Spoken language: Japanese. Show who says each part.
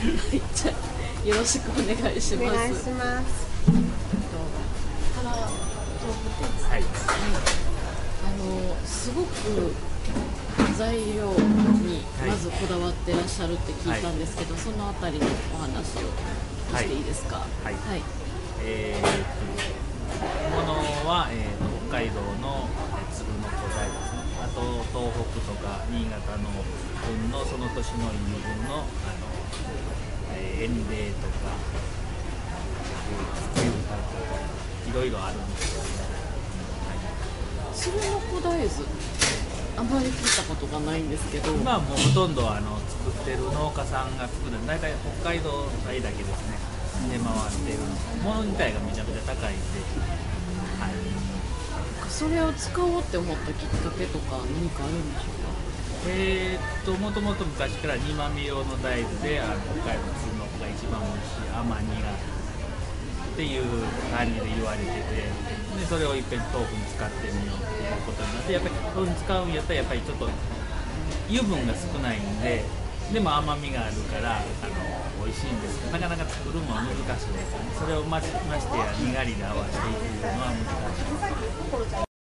Speaker 1: はい、じゃあよろしくお願いします。
Speaker 2: お願いします。
Speaker 1: 原豆腐店。
Speaker 3: はい。
Speaker 1: すごく材料にまずこだわってらっしゃるって聞いたんですけど、そのあたりのお話をしていいですか。
Speaker 3: はい。
Speaker 1: はい。
Speaker 3: ものは、北海道の粒の古材ですね。あと東北とか新潟の分のその年の輸分の塩嶺とか福湯とかいろいろあるんですよね。
Speaker 1: 粒の古大豆、あまり聞いたことがないんですけど。
Speaker 3: 今はもうほとんど作ってる農家さんが作る、大体北海道産だけですね。で回っているもの自体がめちゃめちゃ高いんで、はい、
Speaker 1: それを使おうって思ったきっかけとか何かあるんでしょうか。
Speaker 3: もともと昔から煮豆用の大豆で北海道の粒の子が一番美味しい甘煮がっていう感じで言われてて、でそれをいっぺん豆腐に使ってみようっていうことになって、やっぱり豆腐に使うんやったらやっぱりちょっと油分が少ないんで、でも甘みがあるから美味しいんですけど、なかなか作るのは難しいですよね。それをましてやにがりで合わせていくのは難しいです。